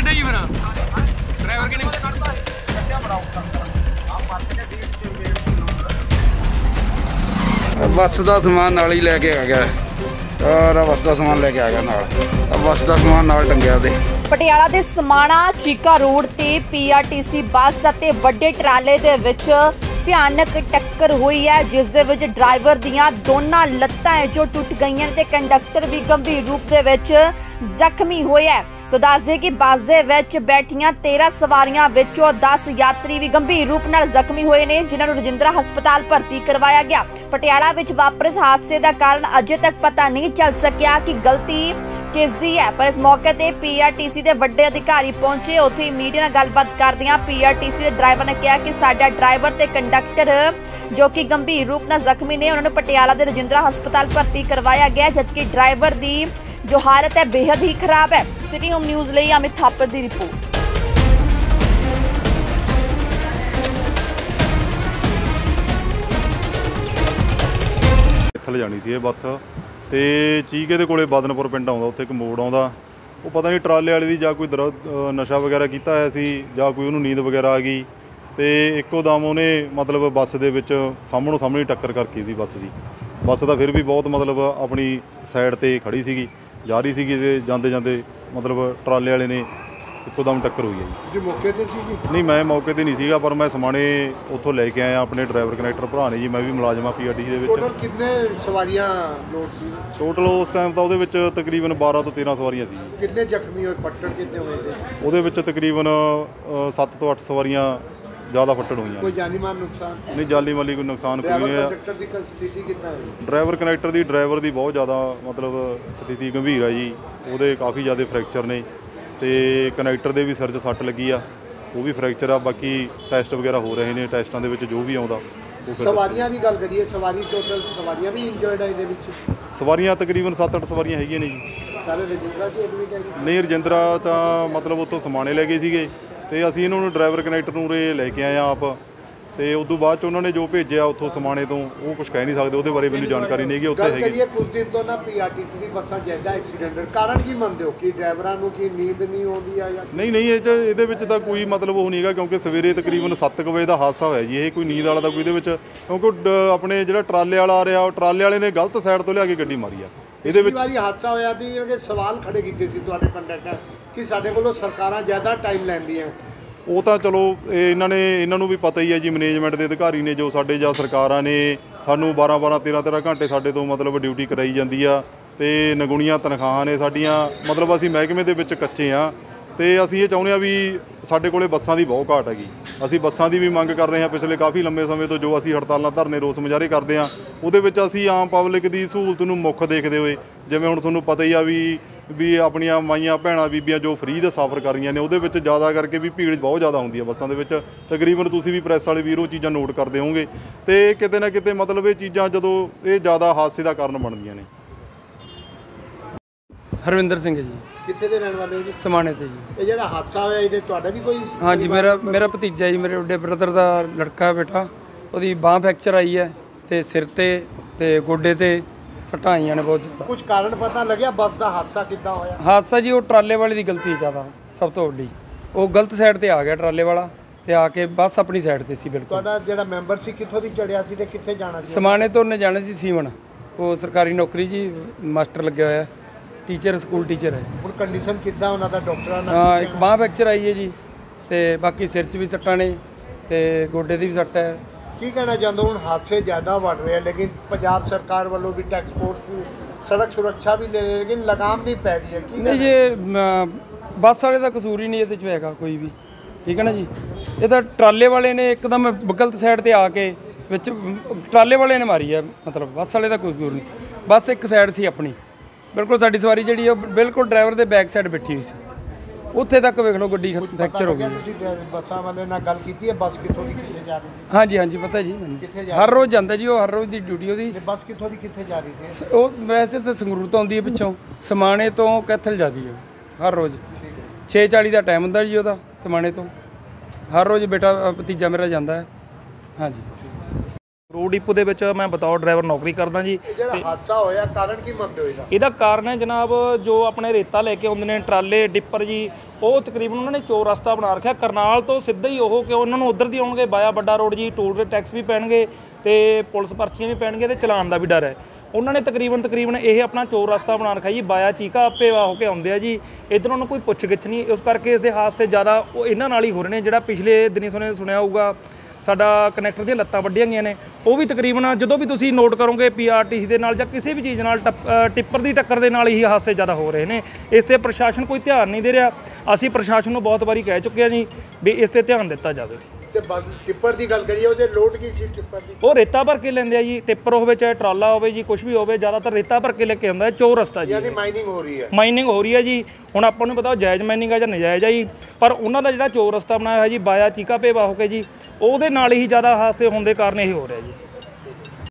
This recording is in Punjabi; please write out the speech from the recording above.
ਕੱਢਿਆ ਜੀ ਫਿਰ ਡਰਾਈਵਰ ਕਿ ਨਹੀਂ ਬੱਸ ਦਾ ਸਮਾਨ ਨਾਲ ਹੀ ਲੈ ਕੇ ਆ ਗਿਆ। ਸਾਰਾ ਬੱਸ ਦਾ ਸਮਾਨ ਲੈ ਕੇ ਆ ਗਿਆ ਨਾਲ। ਬੱਸ ਦਾ ਸਮਾਨ ਨਾਲ ਟੰਗਿਆ ਤੇ। ਪਟਿਆਲਾ ਦੇ ਸਮਾਣਾ ਚੀਕਾ ਰੋਡ ਤੇ ਪੀਆਰਟੀਸੀ ਬੱਸ ਅਤੇ ਵੱਡੇ ਟਰਾਲੇ ਦੇ ਵਿੱਚ ਭਿਆਨਕ ਟੱਕਰ ਹੋਈ ਹੈ, ਜਿਸ ਦੇ ਵਿੱਚ ਡਰਾਈਵਰ ਦੀਆਂ ਦੋਨਾਂ ਲੱਤਾਂ ਜੋ ਟੁੱਟ ਗਈਆਂ ਤੇ ਕੰਡਕਟਰ ਵੀ ਗੰਭੀਰ ਰੂਪ ਦੇ ਵਿੱਚ ਜ਼ਖਮੀ ਹੋਇਆ ਹੈ। ਸੋ ਦੱਸਦੇ ਕਿ ਬੱਸ ਦੇ ਵਿੱਚ ਬੈਠੀਆਂ 13 ਸਵਾਰੀਆਂ ਵਿੱਚੋਂ 10 ਯਾਤਰੀ ਵੀ ਗੰਭੀਰ ਰੂਪ ਨਾਲ ਜ਼ਖਮੀ ਹੋਏ ਨੇ, ਜਿਨ੍ਹਾਂ ਨੂੰ ਰਜਿੰਦਰਾ ਹਸਪਤਾਲ ਭਰਤੀ ਕਰਵਾਇਆ ਗਿਆ। ਪਟਿਆਲਾ ਵਿੱਚ ਵਾਪਰੇ ਇਸ ਹਾਦਸੇ ਦਾ ਕਾਰਨ ਅਜੇ ਤੱਕ ਪਤਾ ਨਹੀਂ ਚੱਲ ਸਕਿਆ ਕਿ ਗਲਤੀ ਕਿਸਦੀ ਹੈ, ਪਰ ਇਸ ਮੌਕੇ ਤੇ ਪੀਆਰਟੀਸੀ ਦੇ ਵੱਡੇ ਅਧਿਕਾਰੀ ਪਹੁੰਚੇ। ਉੱਥੇ ਮੀਡੀਆ ਨਾਲ ਗੱਲਬਾਤ ਕਰਦਿਆਂ ਪੀਆਰਟੀਸੀ ਦੇ ਡਰਾਈਵਰ ਨੇ ਕਿਹਾ ਕਿ ਸਾਡਾ ਡਰਾਈਵਰ ਤੇ ਕੰਡਕਟਰ ਜੋ ਕਿ ਗੰਭੀਰ ਰੂਪ ਨਾਲ ਜ਼ਖਮੀ ਨੇ, ਉਹਨਾਂ ਨੂੰ ਪਟਿਆਲਾ ਦੇ ਰਜਿੰਦਰਾ ਹਸਪਤਾਲ ਭਰਤੀ ਕਰਵਾਇਆ ਗਿਆ, ਜਦਕਿ ਡਰਾਈਵਰ ਦੀ ਜੋ ਹਾਲਤ ਹੈ ਬੇहद ਹੀ ਖਰਾਬ ਹੈ। ਸਿਟੀ ਹੋਮ ਨਿਊਜ਼ ਲਈ ਅਮਿਤ ਥਾਪਰ ਦੀ ਰਿਪੋਰਟ। ਇੱਥੇ ਜਾਣੀ ਸੀ ਇਹ ਬੱਸ ਤੇ ਚੀਕੇ ਦੇ ਕੋਲੇ ਬਾਦਨਪੁਰ ਪਿੰਡ ਆਉਂਦਾ, ਉੱਥੇ ਇੱਕ ਮੋੜ ਆਉਂਦਾ। ਉਹ ਪਤਾ ਨਹੀਂ ਟਰਾਲੇ ਵਾਲੇ ਦੀ ਜਾਂ ਕੋਈ ਨਸ਼ਾ ਵਗੈਰਾ ਕੀਤਾ ਹੋਇਆ ਸੀ ਜਾਂ ਕੋਈ ਉਹਨੂੰ ਨੀਂਦ ਵਗੈਰਾ ਆ ਗਈ ਤੇ ਇੱਕੋ ਦਮ ਉਹਨੇ ਮਤਲਬ ਬੱਸ ਦੇ ਵਿੱਚ ਸਾਹਮਣੋਂ ਸਾਹਮਣੇ ਟੱਕਰ ਕਰਤੀ ਸੀ ਬੱਸ ਦਾ। ਫਿਰ ਵੀ ਬਹੁਤ ਮਤਲਬ ਆਪਣੀ ਸਾਈਡ ਤੇ ਖੜੀ ਸੀਗੀ, ਜਾ ਰਹੀ ਸੀਗੀ ਤੇ ਜਾਂਦੇ ਜਾਂਦੇ ਮਤਲਬ ਟਰਾਲੇ ਵਾਲੇ ਨੇ ਇੱਕੋ ਦਮ ਟੱਕਰ ਹੋਈ ਹੈ ਜੀ। ਤੁਸੀਂ ਮੌਕੇ ਤੇ ਸੀ ਜੀ? ਨਹੀਂ, ਮੈਂ ਮੌਕੇ ਤੇ ਨਹੀਂ ਸੀਗਾ, ਪਰ ਮੈਂ ਸਮਾਣੇ ਉੱਥੋਂ ਲੈ ਕੇ ਆਇਆ ਆਪਣੇ ਡਰਾਈਵਰ ਕੰਡਕਟਰ ਭਰਾ ਨੇ ਜੀ। ਮੈਂ ਵੀ ਮੁਲਾਜ਼ਮ ਆ ਪੀਆਰਟੀਸੀ ਦੇ ਵਿੱਚ। ਟੋਟਲ ਕਿੰਨੇ ਸਵਾਰੀਆਂ ਲੋਡ ਸੀ? ਟੋਟਲ ਉਸ ਟਾਈਮ ਤਾਂ ਉਹਦੇ ਵਿੱਚ ਤਕਰੀਬਨ 12 ਤੋਂ 13 ਸਵਾਰੀਆਂ ਸੀ। ਕਿੰਨੇ ਜ਼ਖਮੀ ਹੋਏ, ਫੱਟੜ ਕਿੰਨੇ ਹੋਏ ਨੇ? ਉਹਦੇ ਵਿੱਚ ਤਕਰੀਬਨ 7 ਤੋਂ 8 ਸਵਾਰੀਆਂ ਜ਼ਿਆਦਾ ਫੱਟੜ ਹੋਈਆਂ। ਕੋਈ ਜਾਨੀ ਮਾਲ ਨੁਕਸਾਨ ਨਹੀਂ, ਜਾਨੀ ਮਾਲੀ ਕੋਈ ਨੁਕਸਾਨ ਕੋਈ ਨਹੀਂ ਹੋਇਆ। ਕੰਡਕਟਰ ਦੀ ਸਥਿਤੀ ਕਿੱਦਾਂ ਹੈ? ਡਰਾਈਵਰ ਦੀ ਬਹੁਤ ਜ਼ਿਆਦਾ ਮਤਲਬ ਸਥਿਤੀ ਗੰਭੀਰ ਆ ਜੀ। ਉਹਦੇ ਕਾਫੀ ਜ਼ਿਆਦਾ ਫ੍ਰੈਕਚਰ ਨੇ ਤੇ ਕੰਡਕਟਰ ਦੇ ਵੀ ਸਿਰ 'ਚ ਸੱਟ ਲੱਗੀ ਆ, ਉਹ ਵੀ ਫ੍ਰੈਕਚਰ ਆ। ਬਾਕੀ ਟੈਸਟ ਵਗੈਰਾ ਹੋ ਰਹੇ ਨੇ, ਟੈਸਟਾਂ ਦੇ ਵਿੱਚ ਜੋ ਵੀ ਆਉਂਦਾ ਉਹ। ਸਵਾਰੀਆਂ ਦੀ ਗੱਲ ਕਰੀਏ, ਟੋਟਲ ਸਵਾਰੀਆਂ ਵੀ ਇੰਜਰਡ ਆ ਇਹਦੇ ਵਿੱਚ? ਸਵਾਰੀਆਂ ਤਕਰੀਬਨ 7-8 ਸਵਾਰੀਆਂ ਹੈਗੀਆਂ ਨੇ ਜੀ। ਸਾਰੇ ਰਜਿੰਦਰਾ 'ਚ ਐਡਮਿਟ ਹੈ? ਨਹੀਂ, ਰਜਿੰਦਰਾ ਤਾਂ ਮਤਲਬ ਉੱਥੋਂ ਸਮਾਣੇ ਲੈ ਗਏ ਸੀਗੇ ਤੇ ਅਸੀਂ ਇਹਨਾਂ ਨੂੰ ਡਰਾਈਵਰ ਕੰਡਕਟਰ ਨੂੰ ਉਰੇ ਲੈ ਕੇ ਆਏ ਆ ਆਪ। ਤੇ ਉਸ ਤੋਂ ਬਾਅਦ 'ਚ ਉਹਨਾਂ ਨੇ ਜੋ ਭੇਜਿਆ ਉੱਥੋਂ ਸਮਾਣੇ ਤੋਂ, ਉਹ ਕੁਝ ਕਹਿ ਨਹੀਂ ਸਕਦੇ, ਉਹਦੇ ਬਾਰੇ ਮੈਨੂੰ ਜਾਣਕਾਰੀ ਨਹੀਂ ਹੈਗੀ। ਉੱਥੇ ਹੈਗੀ ਕਰੀਏ ਕੁਝ ਦਿਨ ਤੋਂ ਨਾ ਪੀਆਰਟੀਸੀ ਦੀ ਬੱਸਾਂ ਜ਼ਿਆਦਾ ਐਕਸੀਡੈਂਟ, ਕਾਰਨ ਕੀ ਮੰਨਦੇ ਹੋ? ਕਿ ਡਰਾਈਵਰਾਂ ਨੂੰ ਕੀ ਨੀਂਦ ਨਹੀਂ ਆਉਂਦੀ ਆ ਜਾਂ ਨਹੀਂ, ਇਹਦੇ ਵਿੱਚ ਤਾਂ ਕੋਈ ਮਤਲਬ ਉਹ ਨਹੀਂ ਹੈਗਾ, ਕਿਉਂਕਿ ਸਵੇਰੇ ਤਕਰੀਬਨ 7 ਵਜੇ ਦਾ ਹਾਦਸਾ ਹੋਇਆ ਜੀ। ਇਹ ਕੋਈ ਨੀਂਦ ਵਾਲਾ ਦਾ ਕੋਈ ਇਹਦੇ ਵਿੱਚ, ਕਿਉਂਕਿ ਆਪਣੇ ਜਿਹੜਾ ਟਰਾਲੇ ਵਾਲਾ ਆ ਰਿਹਾ, ਉਹ ਟਰਾਲੇ ਵਾਲੇ ਨੇ ਗਲਤ ਸਾਈਡ ਤੋਂ ਲਿਆ ਕੇ ਗੱਡੀ ਮਾਰੀ ਆ। ਇਹਦੇ ਵਿੱਚ ਵਾਰੀ ਹਾਦਸਾ ਹੋਇਆ ਸੀ, ਇਹਦੇ ਸਵਾਲ ਖੜੇ ਕੀਤੇ ਸੀ ਤੁਹਾਡੇ ਕੰਡਕਟਰ ਕਿ ਸਾਡੇ ਕੋਲੋਂ ਸਰਕਾਰਾਂ ਜ਼ਿਆਦਾ ਟਾਈਮ ਲੈਂਦੀਆਂ। ਉਹ ਤਾਂ ਚਲੋ ਇਹਨਾਂ ਨੂੰ ਵੀ ਪਤਾ ਹੀ ਹੈ ਜੀ, ਮੈਨੇਜਮੈਂਟ ਦੇ ਅਧਿਕਾਰੀ ਨੇ ਜੋ ਸਾਡੇ ਜਾਂ ਸਰਕਾਰਾਂ ਨੇ ਸਾਨੂੰ 12-12 13-13 ਘੰਟੇ ਸਾਡੇ ਤੋਂ ਮਤਲਬ ਡਿਊਟੀ ਕਰਾਈ ਜਾਂਦੀ ਆ ਤੇ ਨਗੁਣੀਆਂ ਤਨਖਾਹਾਂ ਨੇ ਸਾਡੀਆਂ। ਮਤਲਬ ਅਸੀਂ ਮਹਿਕਮੇ ਦੇ ਵਿੱਚ ਕੱਚੇ ਆ ਤੇ ਅਸੀਂ ਇਹ ਚਾਹੁੰਦੇ ਆ ਵੀ ਸਾਡੇ ਕੋਲੇ ਬੱਸਾਂ ਦੀ ਬਹੁਤ ਘਾਟ ਹੈਗੀ। ਅਸੀਂ ਬੱਸਾਂ ਦੀ ਵੀ ਮੰਗ ਕਰ ਰਹੇ ਹਾਂ ਪਿਛਲੇ ਕਾਫੀ ਲੰਬੇ ਸਮੇਂ ਤੋਂ। ਜੋ ਅਸੀਂ ਹੜਤਾਲਾਂ, ਧਰਨੇ, ਰੋਸ ਮੁਜ਼ਾਹਰੇ ਕਰਦੇ ਆ, ਉਹਦੇ ਵਿੱਚ ਅਸੀਂ ਆਮ ਪਬਲਿਕ ਦੀ ਸਹੂਲਤ ਨੂੰ ਮੁੱਖ ਦੇਖਦੇ ਹੋਏ, ਜਿਵੇਂ ਹੁਣ ਤੁਹਾਨੂੰ ਪਤਾ ਹੀ ਆ ਵੀ ਆਪਣੀਆਂ ਮਾਈਆਂ ਭੈਣਾਂ ਬੀਬੀਆਂ ਜੋ ਫ੍ਰੀ ਦਾ ਸਫ਼ਰ ਕਰ ਰਹੀਆਂ ਨੇ, ਉਹਦੇ ਵਿੱਚ ਜ਼ਿਆਦਾ ਕਰਕੇ ਵੀ ਭੀੜ ਬਹੁਤ ਜ਼ਿਆਦਾ ਹੁੰਦੀ ਹੈ ਬੱਸਾਂ ਦੇ ਵਿੱਚ। ਤਕਰੀਬਨ ਤੁਸੀਂ ਵੀ ਪ੍ਰੈਸ ਵਾਲੇ ਵੀਰ ਉਹ ਚੀਜ਼ਾਂ ਨੋਟ ਕਰਦੇ ਹੋਵੋਗੇ ਤੇ ਕਿਤੇ ਨਾ ਕਿਤੇ ਮਤਲਬ ਇਹ ਚੀਜ਼ਾਂ ਜਦੋਂ ਇਹ ਜ਼ਿਆਦਾ ਹਾਦਸੇ ਦਾ ਕਾਰਨ ਬਣਦੀਆਂ ਨੇ। ਹਰਵਿੰਦਰ ਸਿੰਘ ਜੀ। ਕਿੱਥੇ ਦੇ ਰਹਿਣ ਵਾਲੇ ਹੋ ਜੀ? ਸਮਾਣੇ ਤੇ ਜੀ। ਇਹ ਜਿਹੜਾ ਹਾਦਸਾ ਹੋਇਆ ਇਹਦੇ ਤੁਹਾਡਾ ਵੀ ਕੋਈ? ਹਾਂਜੀ, ਮੇਰਾ ਭਤੀਜਾ ਜੀ, ਮੇਰੇ ਵੱਡੇ ਬ੍ਰਦਰ ਦਾ ਲੜਕਾ ਬੇਟਾ। ਉਹਦੀ ਬਾਂਹ ਫ੍ਰੈਕਚਰ ਆਈ ਹੈ ਤੇ ਸਿਰ ਤੇ ਗੋਡੇ ਤੇ ਸੱਟਾਂ ਆਈਆਂ ਨੇ ਬਹੁਤ ਜ਼ਿਆਦਾ। ਕੁਝ ਕਾਰਨ ਪਤਾ ਲੱਗਿਆ ਬੱਸ ਦਾ ਹਾਦਸਾ ਕਿੱਦਾਂ ਹੋਇਆ? ਹਾਦਸਾ ਜੀ ਉਹ ਟਰਾਲੇ ਵਾਲੇ ਦੀ ਗਲਤੀ ਜ਼ਿਆਦਾ, ਸਭ ਤੋਂ ਵੱਡੀ। ਉਹ ਗਲਤ ਸਾਈਡ ਤੇ ਆ ਗਿਆ ਟਰਾਲੇ ਵਾਲਾ ਤੇ ਆ ਕੇ ਬੱਸ ਆਪਣੀ ਸਾਈਡ ਤੇ ਸੀ ਬਿਲਕੁਲ। ਤੁਹਾਡਾ ਜਿਹੜਾ ਮੈਂਬਰ ਸੀ ਕਿੱਥੋਂ ਦੀ ਚੜਿਆ ਸੀ ਤੇ ਕਿੱਥੇ ਜਾਣਾ ਸੀ? ਸਮਾਣੇ ਤੋਂ ਉਹਨੇ ਜਾਣਾ ਸੀ ਸੀਵਨ। ਉਹ ਸਰਕਾਰੀ ਨੌਕਰੀ ਜੀ, ਮਾਸਟਰ ਲੱਗਿਆ ਹੋਇਆ, ਟੀਚਰ, ਸਕੂਲ ਟੀਚਰ ਹੈ। ਹੁਣ ਕੰਡੀਸ਼ਨ ਕਿੱਦਾਂ ਉਹਨਾਂ ਦਾ ਡਾਕਟਰਾਂ ਨਾਲ? ਹਾਂ, ਇੱਕ ਬਾਂਹ ਫ੍ਰੈਕਚਰ ਆਈ ਹੈ ਜੀ ਤੇ ਬਾਕੀ ਸਿਰ 'ਚ ਵੀ ਸੱਟਾਂ ਨੇ ਤੇ ਗੋਡੇ ਦੀ ਵੀ ਸੱਟ ਹੈ। ਕੀ ਕਹਿਣਾ ਚਾਹੁੰਦੇ? ਹੁਣ ਹਾਦਸੇ ਜ਼ਿਆਦਾ ਵੱਧ ਰਹੇ ਆ, ਲੇਕਿਨ ਪੰਜਾਬ ਸਰਕਾਰ ਵੱਲੋਂ ਵੀ ਟੈਕਸ ਫੋਰਸ ਵੀ ਸੜਕ ਸੁਰੱਖਿਆ ਵੀ ਲੈ ਰਹੀ, ਲੇਕਿਨ ਲਗਾਮ ਨਹੀਂ ਪੈ ਰਹੀ ਹੈ। ਕੀ ਨਹੀਂ ਜੀ, ਬੱਸ ਵਾਲੇ ਦਾ ਕਸੂਰ ਹੀ ਨਹੀਂ ਇਹਦੇ 'ਚ ਹੈਗਾ ਕੋਈ ਵੀ, ਠੀਕ ਹੈ ਨਾ ਜੀ। ਇਹ ਤਾਂ ਟਰਾਲੇ ਵਾਲੇ ਨੇ ਇੱਕਦਮ ਗਲਤ ਸਾਈਡ ਤੇ ਆ ਕੇ ਵਿੱਚ ਟਰਾਲੇ ਵਾਲੇ ਨੇ ਮਾਰੀ ਹੈ, ਮਤਲਬ ਬੱਸ ਵਾਲੇ ਦਾ ਕੋਈ ਕਸੂਰ ਨਹੀਂ। ਬੱਸ ਇੱਕ ਸਾਈਡ ਸੀ ਆਪਣੀ ਬਿਲਕੁਲ। ਸਾਡੀ ਸਵਾਰੀ ਜਿਹੜੀ ਉਹ ਬਿਲਕੁਲ ਡਰਾਈਵਰ ਦੇ ਬੈਕ ਸਾਈਡ ਬੈਠੀ ਹੋਈ ਸੀ, ਉੱਥੇ ਤੱਕ ਵੇਖ ਲਓ ਗੱਡੀ ਫ੍ਰੈਕਚਰ ਹੋ ਗਈ। ਤੁਸੀਂ ਬੱਸਾਂ ਵਾਲੇ ਨਾਲ ਗੱਲ ਕੀਤੀ ਹੈ? ਬੱਸ ਕਿੱਥੋਂ ਦੀ ਕਿੱਥੇ ਜਾ ਰਹੀ ਸੀ? ਹਾਂਜੀ ਪਤਾ ਜੀ ਮੈਨੂੰ, ਹਰ ਰੋਜ਼ ਜਾਂਦਾ ਜੀ ਉਹ, ਹਰ ਰੋਜ਼ ਦੀ ਡਿਊਟੀ ਉਹਦੀ। ਬੱਸ ਕਿੱਥੋਂ ਦੀ ਕਿੱਥੇ ਜਾ ਰਹੀ ਸੀ? ਉਹ ਵੈਸੇ ਤਾਂ ਸੰਗਰੂਰ ਤੋਂ ਆਉਂਦੀ ਹੈ ਪਿੱਛੋਂ, ਸਮਾਣੇ ਤੋਂ ਕੈਥਲ ਜਾਂਦੀ ਹੈ ਹਰ ਰੋਜ਼। 6:40 ਦਾ ਟਾਈਮ ਹੁੰਦਾ ਜੀ ਉਹਦਾ ਸਮਾਣੇ ਤੋਂ। ਹਰ ਰੋਜ਼ ਬੇਟਾ ਭਤੀਜਾ ਮੇਰਾ ਜਾਂਦਾ ਹੈ। ਹਾਂਜੀ। ਰੋਡ ਡਿਪੂ ਦੇ ਵਿੱਚ ਮੈਂ ਬਤੌਰ ਡਰਾਈਵਰ ਨੌਕਰੀ ਕਰਦਾ ਜੀ। ਇਹ ਜਿਹੜਾ ਹਾਦਸਾ ਹੋਇਆ ਕਾਰਨ ਕੀ ਮੰਨਦੇ ਹੋ ਇਹਦਾ? ਇਹਦਾ ਕਾਰਨ ਹੈ ਜਨਾਬ, ਜੋ ਆਪਣੇ ਰੇਤਾ ਲੈ ਕੇ ਆਉਂਦੇ ਨੇ ਟਰਾਲੇ ਡਿੱਪਰ ਜੀ, ਉਹ ਤਕਰੀਬਨ ਉਹਨਾਂ ਨੇ ਚੋਰ ਰਸਤਾ ਬਣਾ ਰੱਖਿਆ ਕਰਨਾਲ ਤੋਂ ਸਿੱਧਾ ਹੀ ਉਹ, ਕਿਉਂ ਉਹਨਾਂ ਨੂੰ ਉਧਰ ਦੀ ਆਉਣਗੇ ਬਾਇਆ ਵੱਡਾ ਰੋਡ ਜੀ, ਟੂਲ ਦੇ ਟੈਕਸ ਵੀ ਪੈਣਗੇ ਤੇ ਪੁਲਿਸ ਪਰਚੀਆਂ ਵੀ ਪੈਣਗੇ ਤੇ ਚਲਾਨ ਦਾ ਵੀ ਡਰ ਹੈ। ਉਹਨਾਂ ਨੇ ਤਕਰੀਬਨ ਇਹ ਆਪਣਾ ਚੋਰ ਰਸਤਾ ਬਣਾ ਰੱਖਿਆ ਜੀ, ਬਾਇਆ ਚੀਕਾ ਆਪੇ ਹੋ ਕੇ ਆਉਂਦੇ ਆ ਜੀ। ਇੱਧਰ ਉਹਨਾਂ ਨੂੰ ਕੋਈ ਪੁੱਛ ਗਿੱਛ ਨਹੀਂ, ਉਸ ਕਰਕੇ ਇਸ ਦੇ ਹਾਦਸੇ ਜ਼ਿਆਦਾ ਉਹ ਇਹਨਾਂ ਨਾਲ ਹੀ ਹੋ ਰਹੇ ਨੇ। ਜਿਹੜਾ ਪਿਛਲੇ ਦਿਨੀ ਸੁਣਿਆ ਹੋਊਗਾ ਸਾਡਾ ਕਨੈਕਟਰ ਦੀਆਂ ਲੱਤਾਂ ਵੱਢੀਆਂ ਗਈਆਂ ਨੇ, ਉਹ ਵੀ ਤਕਰੀਬਨ ਜਦੋਂ ਵੀ ਤੁਸੀਂ ਨੋਟ ਕਰੋਗੇ PRTC ਦੇ ਨਾਲ ਜਾਂ ਕਿਸੇ ਵੀ ਚੀਜ਼ ਨਾਲ ਟਿੱਪਰ ਦੀ ਟੱਕਰ ਦੇ ਨਾਲ ਹੀ ਹਾਦਸੇ ਜ਼ਿਆਦਾ ਹੋ ਰਹੇ ਨੇ। ਇਸ ਤੇ ਪ੍ਰਸ਼ਾਸਨ ਕੋਈ ਧਿਆਨ ਨਹੀਂ ਦੇ ਰਿਹਾ। ਅਸੀਂ ਪ੍ਰਸ਼ਾਸਨ ਨੂੰ ਬਹੁਤ ਵਾਰੀ ਕਹਿ ਚੁੱਕੇ ਹਾਂ ਜੀ ਵੀ ਇਸ ਤੇ ਧਿਆਨ ਦਿੱਤਾ ਜਾਵੇ। ਤੇ ਬਸ ਟਿੱਪਰ ਦੀ ਗੱਲ ਕਰੀਏ, ਉਹਦੇ ਲੋਡ ਕੀ ਸੀ ਟਿੱਪਰ ਦੀ? ਉਹ ਰੇਤਾ ਭਰ ਕੇ ਲੈਂਦੇ ਆ ਜੀ, ਟਿੱਪਰ ਹੋਵੇ ਚਾਹੇ ਟਰਾਲਾ ਹੋਵੇ ਜੀ, ਕੁਝ ਵੀ ਹੋਵੇ, ਜ਼ਿਆਦਾਤਰ ਰੇਤਾ ਭਰ ਕੇ ਲੈ ਕੇ ਆਉਂਦਾ। ਚੋਰ ਰਸਤਾ ਜੀ, ਯਾਨੀ ਮਾਈਨਿੰਗ ਹੋ ਰਹੀ ਹੈ। ਮਾਈਨਿੰਗ ਹੋ ਰਹੀ ਹੈ ਜੀ। ਹੁਣ ਆਪਾਂ ਨੂੰ ਪਤਾ ਜਾਇਜ਼ ਮਾਈਨਿੰਗ ਆ ਜਾਂ ਨਜਾਇਜ਼ ਆ ਜੀ, ਪਰ ਉਹਨਾਂ ਦਾ ਜਿਹੜਾ ਚੋਰ ਰਸਤਾ ਬਣਾਇਆ ਹੋਇਆ ਜੀ ਬਾਇਆ ਚੀਕਾ ਭੇਵਾ ਹੋ ਕੇ ਜੀ, ਉਹਦੇ ਨਾਲ ਹੀ ਜ਼ਿਆਦਾ ਹਾਦਸੇ ਹੋਣ ਦੇ ਕਾਰਨ ਇਹ ਹੋ ਰਿਹਾ ਜੀ।